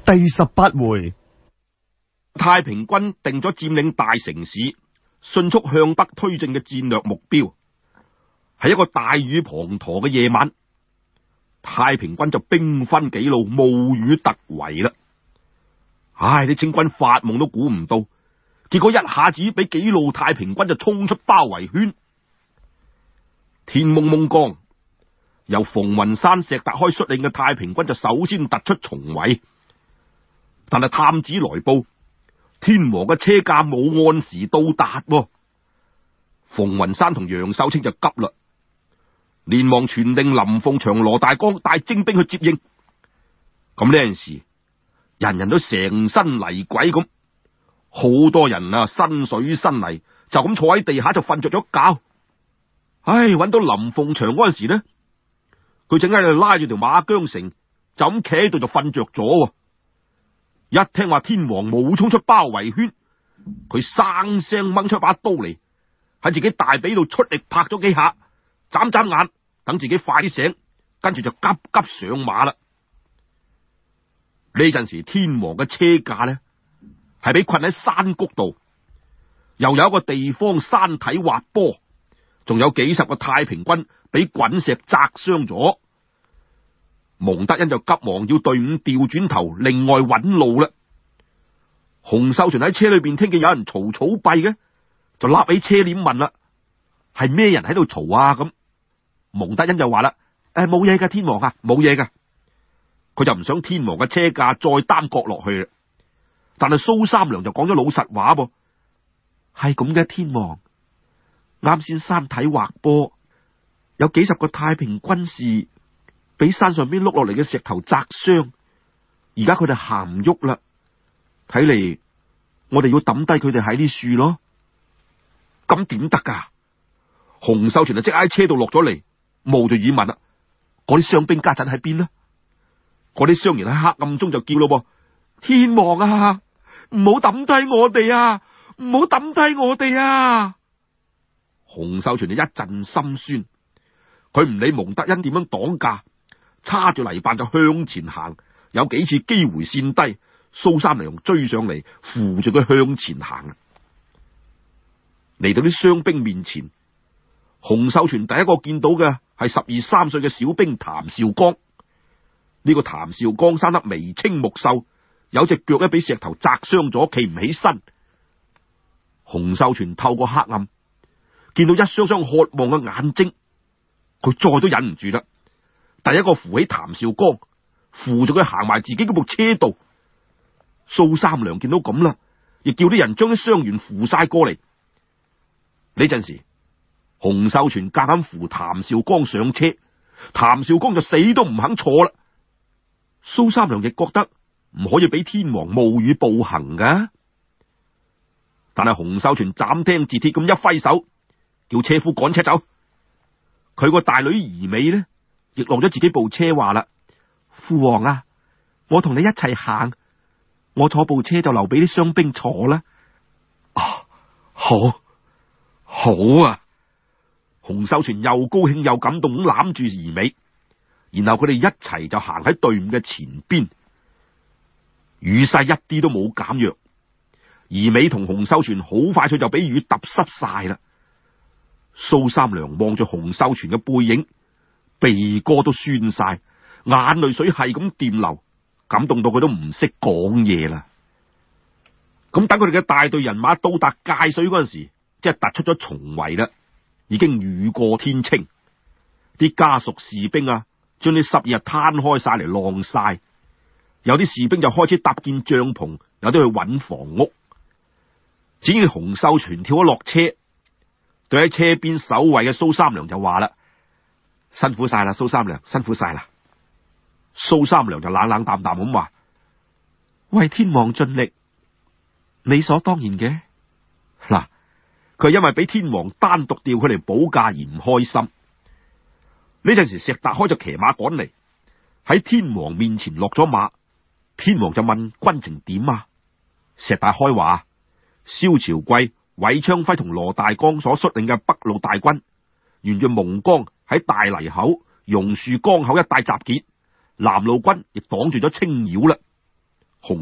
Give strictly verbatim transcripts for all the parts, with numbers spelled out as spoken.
第十八回， 太平軍定咗佔領大城市，迅速向北推進嘅戰略目標。係一個大雨滂沱嘅夜晚，太平軍就兵分幾路，冒雨突圍啦。唉，啲清軍發夢都估唔到，結果一下子俾幾路太平軍就衝出包圍圈。天蒙蒙光，由馮雲山、石達開率領嘅太平軍就首先突出重圍。但係探子來報，天王嘅車駕冇按時到達，馮雲山同楊秀清就急啦，連忙傳令林鳳祥、羅大江帶精兵去接應。咁呢陣時，人人都成身泥鬼咁，好多人啊身水身泥，就咁坐喺地下就瞓着咗覺。唉，揾到林鳳祥嗰陣時呢，佢正喺度拉住條馬韁繩，就咁企喺度就瞓着咗。一聽話天王冇衝出包圍圈，佢生聲掹出把刀嚟，喺自己大髀度出力拍咗幾下，眨眨眼，等自己快啲醒，跟住就急急上馬啦。呢陣時天王嘅車駕呢，係俾困喺山谷度，又有一個地方山體滑坡，仲有幾十個太平軍俾滾石砸傷咗。蒙德恩就急忙要隊伍調轉頭，另外揾路啦。洪秀全喺車裏邊聽見有人嘈嘈閉嘅，就立起車簾問啦：係咩人喺度嘈啊？咁蒙德恩就話啦：誒，冇嘢噶，天王啊，冇嘢噶。佢就唔想天王嘅車駕再耽擱落去啦。但係蘇三娘就講咗老實話噃：係咁嘅，天王，啱先山體滑坡，有幾十個太平軍士俾山上邊碌落嚟嘅石頭砸傷，而家佢哋行唔喐啦。睇嚟我哋要抌低佢哋喺啲樹咯。咁點得噶？洪秀全就即刻喺車度落咗嚟，冒住雨問啦：嗰啲傷兵家陣喺邊呢？嗰啲傷員喺黑暗中就叫咯：天王啊，唔好抌低我哋啊，唔好抌低我哋啊！洪秀全就一陣心酸，佢唔理蒙德恩點樣擋架，叉住泥板就向前行，有幾次機會跣低，蘇三娘追上嚟扶住佢向前行。嚟到啲傷兵面前，洪秀全第一個見到嘅係十二三歲嘅小兵譚紹剛。呢、這個譚紹剛生得眉清目秀，有隻腳咧俾石頭砸傷咗，企唔起身。洪秀全透過黑暗見到一雙雙渴望嘅眼睛，佢再都忍唔住啦。第一個扶起譚紹剛，扶住佢行埋自己嗰部車度。蘇三娘見到咁啦，亦叫啲人將啲傷員扶晒過嚟。呢陣時，洪秀全夾硬扶譚紹剛上車，譚紹剛就死都唔肯坐啦。蘇三娘亦覺得唔可以俾天王冒雨步行噶，但係洪秀全斬釘截鐵咁一揮手，叫車夫趕車走。佢個大女兒美呢，亦落咗自己部車，話啦：父王啊，我同你一齊行，我坐部車就留俾啲傷兵坐啦。啊，好，好啊！洪秀全又高興又感動咁攬住兒美，然後佢哋一齊就行喺隊伍嘅前邊。雨勢一啲都冇減弱，兒美同洪秀全好快脆就俾雨揼濕晒啦。蘇三娘望住洪秀全嘅背影，鼻哥都酸晒，眼淚水係咁掂流，感動到佢都唔識講嘢啦。咁等佢哋嘅大隊人馬到達界水嗰陣時，即係突出咗重圍啦，已經雨過天晴。啲家屬士兵啊，將啲濕嘢攤開晒嚟晾晒。有啲士兵就開始搭建帳篷，有啲去揾房屋。只見洪秀全跳咗落車，對喺車邊守衛嘅蘇三娘就話啦：辛苦晒啦，蘇三娘，辛苦晒啦。蘇三娘就冷冷淡淡咁話：為天王盡力，理所當然嘅。嗱，佢係因為俾天王單獨調佢嚟保駕而唔開心。呢陣時石達開就騎馬趕嚟，喺天王面前落咗馬。天王就問軍情點啊？石達開話：蕭朝貴、韋昌輝同羅大江所率領嘅北路大軍，沿住蒙江喺大泥口、榕樹江口一帶集結，南路軍亦擋住咗青繞啦。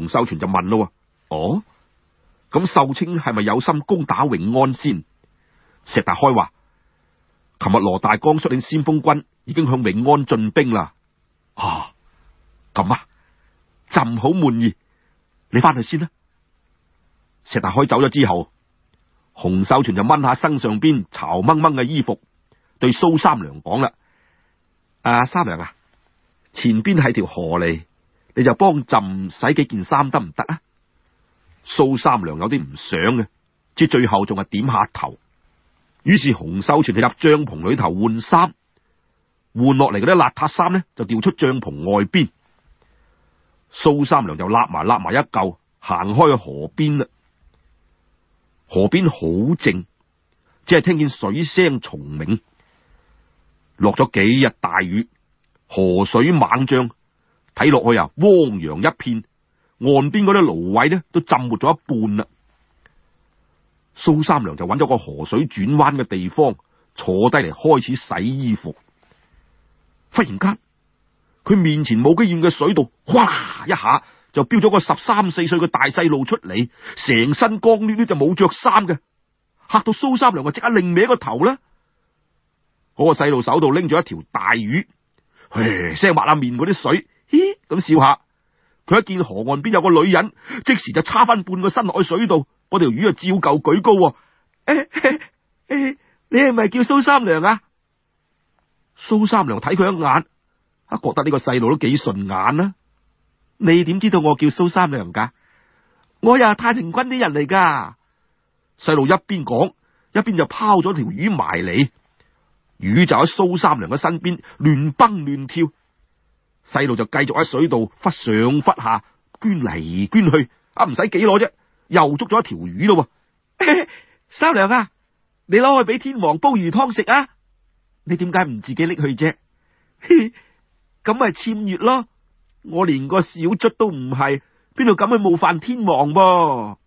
洪秀全就問咯：哦，咁秀清係咪有心攻打永安先？石達開話：琴日羅大江率領先鋒軍已經向永安進兵啦。啊，咁啊，朕好滿意，你翻去先啦。石達開走咗之後，洪秀全就掹下身上邊潮掹掹嘅衣服，對蘇三娘講啦：啊，三娘啊，前邊係條河嚟，你就幫朕洗幾件衫得唔得啊？蘇三娘有啲唔想嘅，至最後仲係點下頭。於是洪秀全就入帳篷裏頭換衫，換落嚟嗰啲邋遢衫呢，就掉出帳篷外邊。蘇三娘就揦埋揦埋一嚿，行開去河邊啦。河邊好靜，只係聽見水聲蟲鳴。落咗幾日大雨，河水猛漲，睇落去啊，汪洋一片。岸邊嗰啲蘆葦呢，都浸沒咗一半啦。蘇三娘就揾咗個河水轉彎嘅地方坐低嚟開始洗衣服。忽然間，佢面前冇幾遠嘅水道，嘩一下就飆咗個十三四歲嘅大細路出嚟，成身光溜溜就冇着衫嘅，嚇到蘇三娘就即刻擰歪個頭啦。嗰個細路手度拎咗一條大魚，嘘聲抹下面嗰啲水，嘻咁笑下。佢一見河岸邊有個女人，即時就叉翻半個身落去水度，嗰條魚就照舊舉高。誒、欸欸欸、你係咪叫蘇三娘啊？蘇三娘睇佢一眼，啊覺得呢個細路都幾順眼啦。你點知道我叫蘇三娘噶？我又係太平軍啲人嚟噶。細路一邊講，一邊就拋咗條魚埋嚟，魚就喺蘇三娘嘅身邊亂蹦亂跳。細路就繼續喺水度忽上忽下，捐嚟捐去，啊唔使幾耐啫，又捉咗一條魚咯。三娘啊，你攞去俾天王煲魚湯食啊！你點解唔自己拎去啫？咁咪僭越咯！我連個小卒都唔係，邊度敢去冒犯天王噃？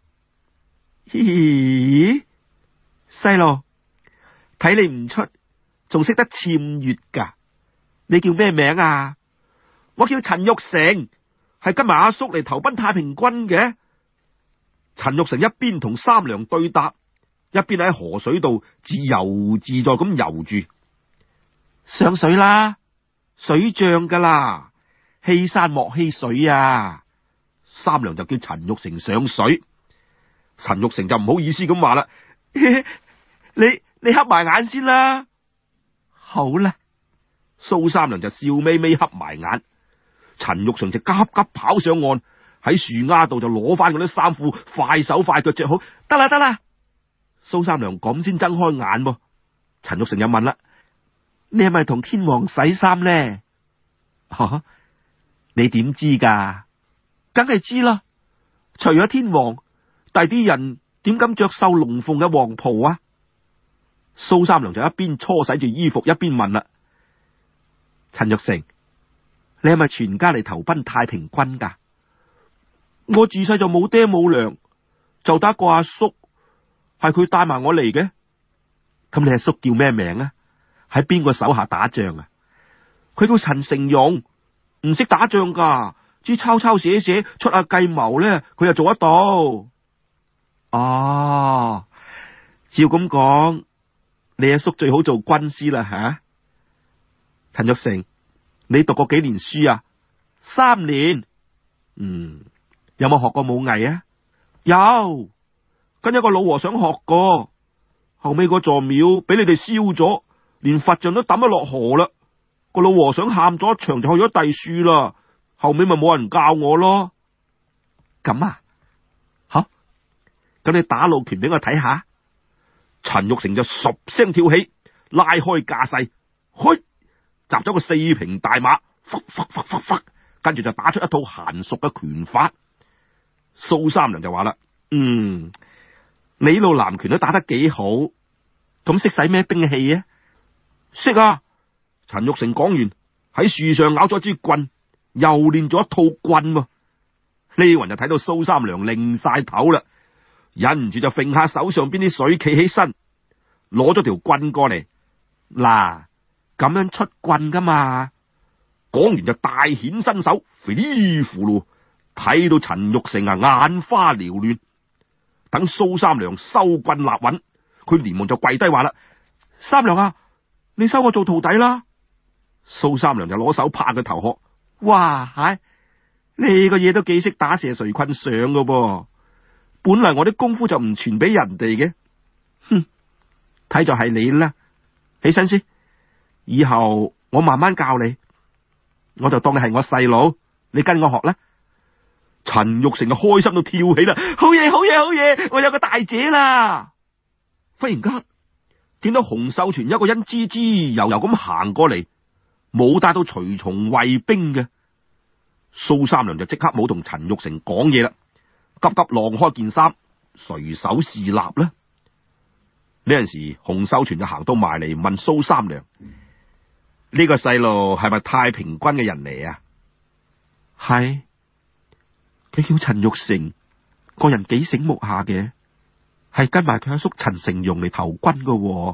嘻，細路，睇你唔出，仲識得僭越噶？你叫咩名啊？我叫陳玉成，係跟埋阿叔嚟投奔太平軍嘅。陳玉成一邊同三娘對答，一邊喺河水度自由自在咁游住。上水啦，水漲噶啦，欺山莫欺水啊！三娘就叫陳玉成上水，陳玉成就唔好意思咁話啦，你你黑埋眼先啦。好啦，蘇三娘就笑眯眯黑埋眼。陳玉成就急急跑上岸，喺樹丫度就攞翻嗰啲衫褲，快手快腳着好，得啦得啦。蘇三娘咁先睜開眼噃。陳玉成就問啦：你係咪同天王洗衫呢？啊，你點知噶？梗係知啦。除咗天王，第啲人點敢着繡龍鳳嘅黃袍啊？蘇三娘就一邊搓洗住衣服，一邊問啦：陳玉成，你係咪全家嚟投奔太平軍噶？我自細就冇爹冇娘，就得一個阿叔，係佢帶埋我嚟嘅。咁你阿叔叫咩名啊？喺邊個手下打仗啊？佢叫陳成勇，唔識打仗噶，只抄抄寫寫出下計謀咧，佢又做得到。哦，照咁講，你阿叔最好做軍師啦吓。陳玉成，你讀過幾年書啊？三年。嗯，有冇學過武藝啊？有，跟一個老和尚學過。後尾個座廟俾你哋燒咗，連佛像都抌咗落河啦。個老和尚喊咗一場就去咗第樹啦。後尾咪冇人教我咯。咁啊，吓，咁你打路拳俾我睇下。陳玉成就十聲跳起，拉開架勢，去。集咗個四平大馬，忽忽忽忽忽，跟住就打出一套嫻熟嘅拳法。蘇三娘就話啦：嗯，你路南拳都打得幾好，咁識使咩兵器啊？識啊！陳玉成講完，喺樹上咬咗支棍，又練咗一套棍。呢雲就睇到蘇三娘擰晒頭啦，忍唔住就揈下手上邊啲水，企起身，攞咗條棍過嚟嗱。咁樣出棍噶嘛？講完就大顯身手，肥哩葫蘆睇到陳玉成啊眼花繚亂，等蘇三娘收棍立穩，佢連忙就跪低話啦：三娘啊，你收我做徒弟啦！蘇三娘就攞手拍佢頭殼：哇，唉、哎，你個嘢都幾識打蛇隨棍上噶噃，本嚟我啲功夫就唔傳俾人哋嘅，哼，睇就係你啦，起身先，以後我慢慢教你，我就當你係我細佬，你跟我學啦。陳玉成就開心到跳起啦，好嘢，好嘢，好嘢，我有個大姐啦！忽然間見到洪秀全一個人吱吱悠悠咁行過嚟，冇帶到隨從衛兵嘅。蘇三娘就即刻冇同陳玉成講嘢啦，急急晾開件衫，垂手侍立啦。呢陣時，洪秀全就行到埋嚟問蘇三娘：呢個細路係咪太平軍嘅人嚟啊？係。佢叫陳玉成，個人幾醒目下嘅，係跟埋佢阿叔陳成容嚟投軍嘅。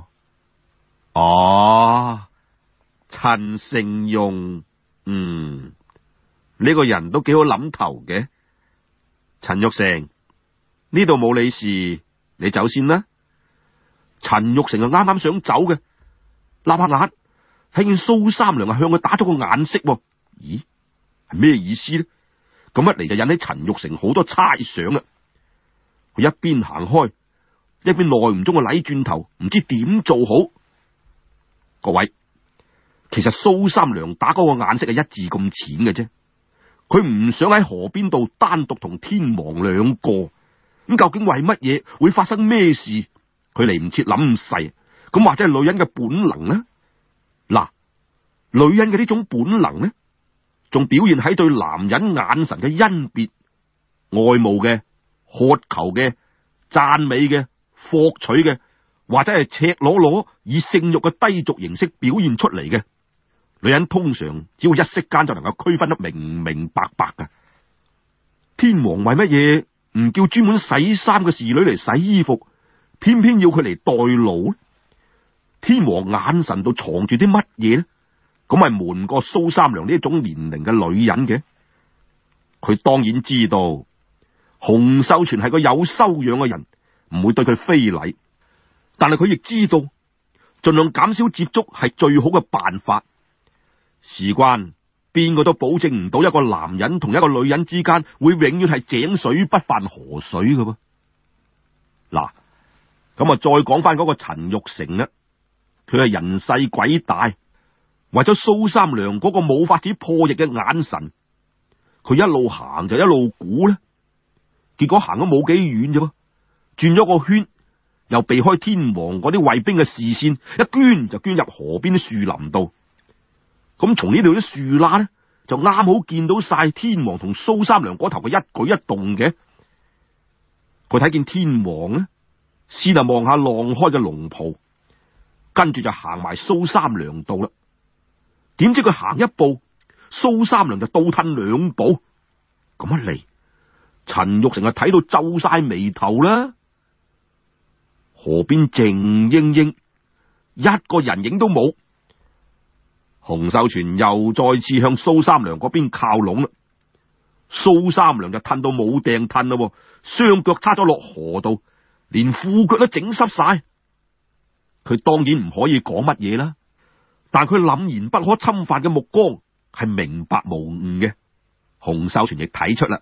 哦，陳成容，嗯，呢個人都幾好諗頭嘅。陳玉成，呢度冇你事，你走先啦。陳玉成就啱啱想走嘅，立下眼睇見蘇三娘啊向佢打咗個眼色，咦，係咩意思呢？咁一嚟就引起陳玉成好多猜想啦。佢一邊行開，一邊耐唔中個禮轉頭，唔知點做好。各位，其實蘇三娘打嗰個眼色係一字咁淺嘅啫。佢唔想喺河邊度單獨同天王兩個，咁究竟為乜嘢會發生咩事？佢嚟唔切諗咁細，咁或者係女人嘅本能呢？嗱，女人嘅呢種本能呢，仲表現喺對男人眼神嘅甄別、愛慕嘅、渴求嘅、讚美嘅、霍取嘅，或者係赤裸裸以性欲嘅低俗形式表現出嚟嘅。女人通常只會一息間就能夠區分得明明白白㗎。天王為乜嘢唔叫專門洗衫嘅侍女嚟洗衣服，偏偏要佢嚟代勞呢？天王眼神度藏住啲乜嘢呢？咁係瞞過蘇三娘呢一種年齡嘅女人嘅。佢當然知道洪秀全係個有修養嘅人，唔會對佢非禮，但係佢亦知道盡量減少接觸係最好嘅辦法。事關邊個都保證唔到一個男人同一個女人之間會永遠係井水不犯河水嘅噃。嗱，咁啊再講翻嗰個陳玉成呢，佢係人細鬼大，為咗蘇三娘嗰個冇法子破譯嘅眼神，佢一路行就一路估呢，結果行咗冇幾遠啫噃，轉咗個圈，又避開天王嗰啲衛兵嘅視線，一捐就捐入河邊啲樹林度。咁從呢度啲樹罅呢，就啱好見到晒天王同蘇三娘嗰頭嘅一舉一動嘅。佢睇見天王呢，先係望下晾開嘅龍袍，跟住就行埋蘇三娘度啦。點知佢行一步，蘇三娘就倒褪兩步。咁一嚟，陳玉成就睇到皺晒眉頭啦。河邊靜英英，一個人影都冇。洪秀全又再次向蘇三娘嗰邊靠攏啦。蘇三娘就褪到冇掟褪啦，雙腳叉咗落河度，連褲腳都整濕晒。佢當然唔可以講乜嘢啦，但佢凛然不可侵犯嘅目光係明白無誤嘅。洪秀全亦睇出啦，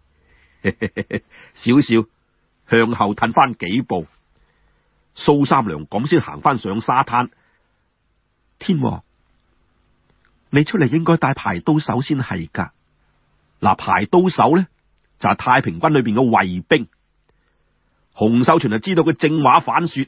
少少向後褪翻幾步。蘇三娘咁先行翻上沙灘。天王，你出嚟應該帶排刀手先係噶。嗱，排刀手呢，就係太平軍裏邊嘅衛兵。洪秀全就知道佢正話反說，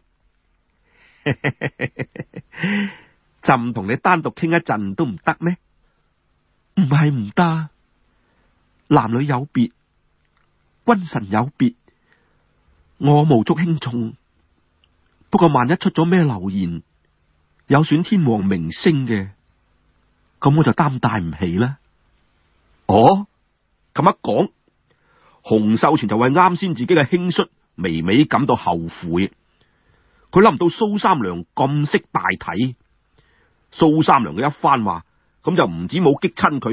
就唔同你單獨傾一陣都唔得咩？唔係唔得，男女有別，君臣有別，我無足輕重。不過萬一出咗咩流言，有損天王名聲嘅，咁我就擔帶唔起啦。哦，咁一講，洪秀全就為啱先自己嘅輕率微微感到後悔。佢諗唔到蘇三娘咁識大體，蘇三娘嘅一番話，咁就唔止冇激親佢，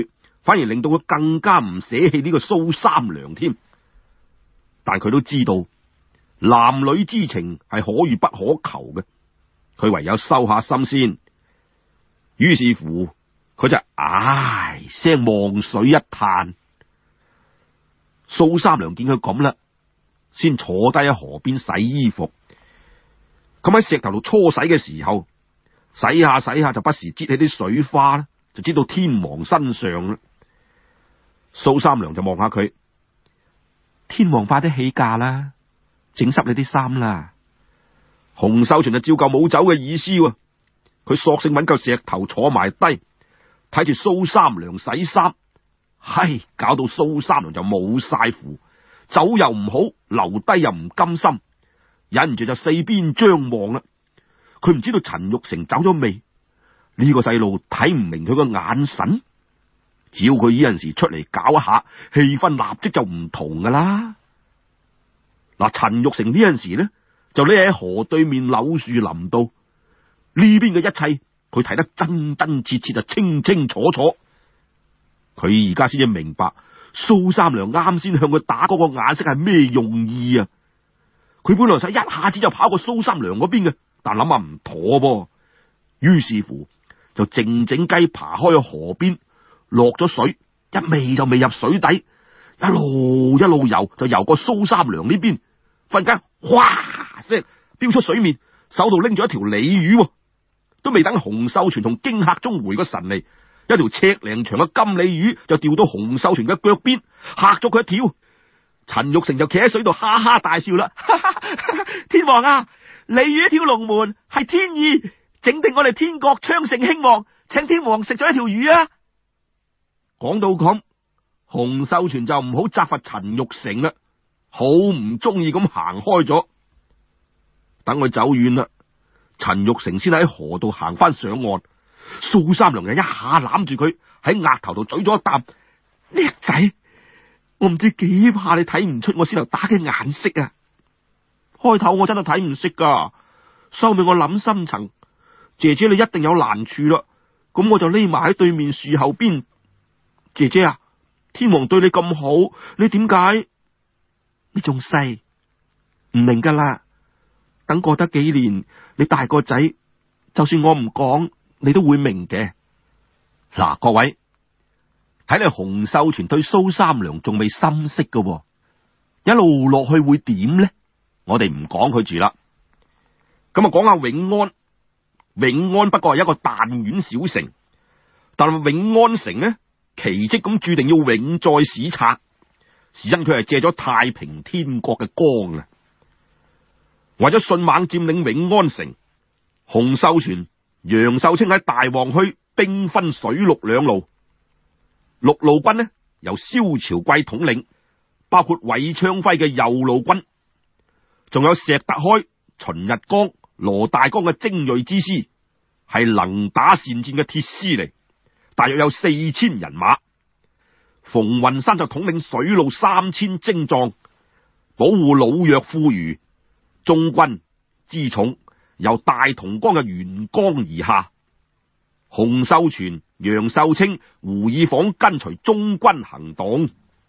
反而令到佢更加唔捨棄呢個蘇三娘添。但佢都知道男女之情係可遇不可求嘅，佢唯有收下心先。於是乎，佢就唉聲望水一嘆。蘇三娘見佢咁啦，先坐低喺河邊洗衣服。咁喺石頭度搓洗嘅時候，洗下洗下就不時擠起啲水花啦，就知道天王身上啦。蘇三娘就望下佢，天王快啲起駕啦，整濕你啲衫啦。洪秀全就照舊冇走嘅意思，佢索性揾嚿石頭坐埋低，睇住蘇三娘洗衫。唉，搞到蘇三娘就冇晒符，走又唔好，留低又唔甘心，忍唔住就四邊張望啦。佢唔知道陳玉成走咗未？呢個細路睇唔明佢個眼神，只要佢呢陣時出嚟搞一下，氣氛立即就唔同噶啦。嗱，陳玉成呢陣時呢就匿喺河對面柳樹林度，呢邊嘅一切佢睇得真真切切，就清清楚楚。佢而家先至明白蘇三娘啱先向佢打嗰個眼色係咩用意啊！佢本來想一下子就跑過蘇三娘嗰邊嘅，但諗下唔妥噃，於是乎就靜靜雞爬開去河邊，落咗水，一味就未入水底，一路一路游，就游過蘇三娘呢邊，忽然間嘩聲飆出水面，手度拎住一條鯉魚，都未等洪秀全同驚嚇中回個神嚟，一條尺零長嘅金鯉魚就掉到洪秀全嘅腳邊，嚇咗佢一跳。陳玉成就企喺水度哈哈大笑啦，天王啊，鯉魚跳龍門係天意，整定我哋天國昌盛興旺，請天王食咗一條魚啊！講到咁，洪秀全就唔好責罰陳玉成啦，好唔中意咁行開咗。等佢走遠啦，陳玉成先喺河度行翻上岸。蘇三娘就一下攬住佢喺額頭度咀咗一啖，叻仔，我唔知幾怕你睇唔出我先頭打嘅眼色啊！開頭我真係睇唔識噶，收尾我諗深層，姐姐你一定有難處啦，咁我就匿埋喺對面樹後邊。姐姐啊，天王對你咁好，你點解？你仲細，唔明噶啦。等過得幾年，你大個仔，就算我唔講，你都會明嘅。嗱，各位睇嚟洪秀全對蘇三娘仲未心息噶，一路落去會點呢？我哋唔講佢住啦。咁啊，講下永安。永安不過係一個彈丸小城，但係永安城呢，奇蹟咁注定要永在史冊，是因佢係借咗太平天國嘅光啊。為咗迅猛佔領永安城，洪秀全、楊秀清喺大旺區兵分水陸兩路，陸路軍呢由蕭朝貴統領，包括韋昌輝嘅右路軍，仲有石達開、秦日光、羅大剛嘅精銳之師，係能打善戰嘅鐵獅嚟，大約有四千人馬。馮雲山就統領水路三千精壯，保護老弱婦孺。中軍之重由大同江嘅沿江而下，洪秀全、楊秀清、胡爾晃跟隨中軍行動。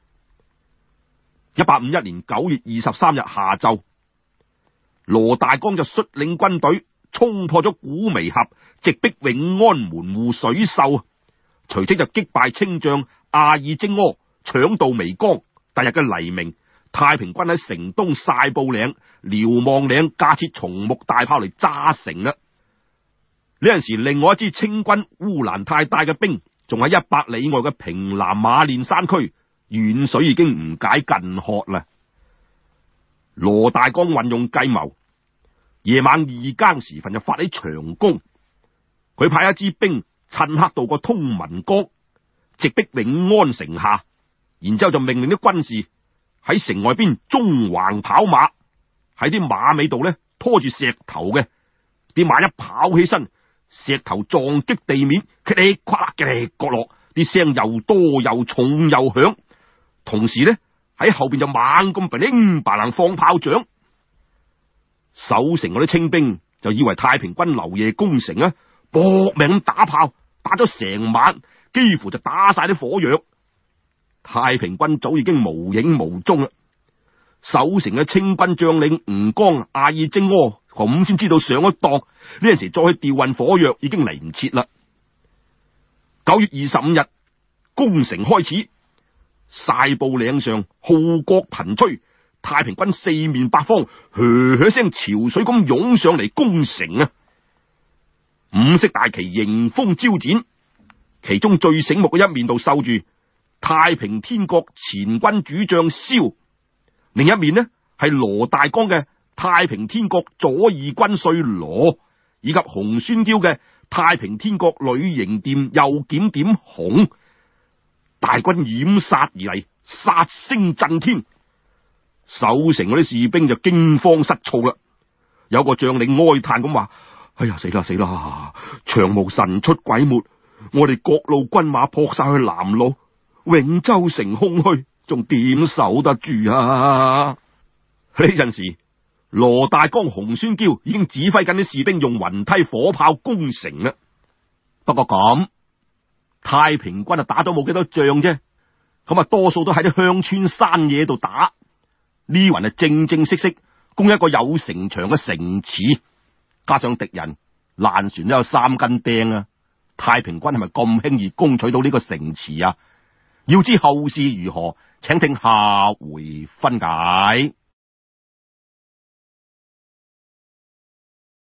一八五一年九月二十三日下晝，羅大剛就率領軍隊衝破咗古湄峽，直逼永安門戶水秀，隨即就擊敗清將阿爾精柯，搶渡湄江。第日嘅黎明，太平軍喺城東晒布嶺、瞭望嶺架設松木大炮嚟炸城啦。呢陣時，另外一支清軍烏蘭太帶嘅兵，仲喺一百里外嘅平南馬練山區，遠水已經唔解近渴啦。羅大剛運用計謀，夜晚二更時分就發起長攻。佢派一支兵趁黑渡過通文江，直逼永安城下，然之後就命令啲軍士喺城外邊縱橫跑馬，喺啲馬尾度咧拖住石頭嘅，啲馬一跑起身，石頭撞擊地面，噼里呱啦嘅角落，啲聲又多又重又響。同時咧喺後邊就猛咁嘭啷嘭啷放炮仗。守城嗰啲清兵就以為太平軍留夜攻城啊，搏命咁打炮，打咗成晚， 幾乎就打晒啲火藥。太平軍早已經無影無蹤啦。守城嘅清軍將領吳剛、阿爾精柯咁先知道上咗當，呢陣時再去調運火藥已經嚟唔切啦。九月二十五日，攻城開始，晒布嶺上號角頻吹，太平軍四面八方噓噓聲潮水咁湧上嚟攻城啊！五色大旗迎風招展，其中最醒目嘅一面度繡住太平天國前軍主將蕭，另一面呢係羅大江嘅太平天國左二軍帥羅，以及洪宣驕嘅太平天國女營店右檢點洪。大軍掩殺而嚟，殺聲震天，守城嗰啲士兵就驚慌失措啦。有個將領哀嘆咁話：哎呀，死啦死啦！長毛神出鬼沒，我哋各路軍馬撲晒去南路，永州城空虛，仲點守得住啊？呢陣時，羅大江、洪宣驕已經指揮緊啲士兵用雲梯火炮攻城啦。不過咁，太平軍啊打咗冇幾多仗啫，咁啊多數都喺啲鄉村山野度打。呢雲啊正正式式攻一個有城牆嘅城池，加上敵人爛船都有三根釘啊！太平軍係咪咁輕易攻取到呢個城池啊？要知後事如何，請聽下回分解。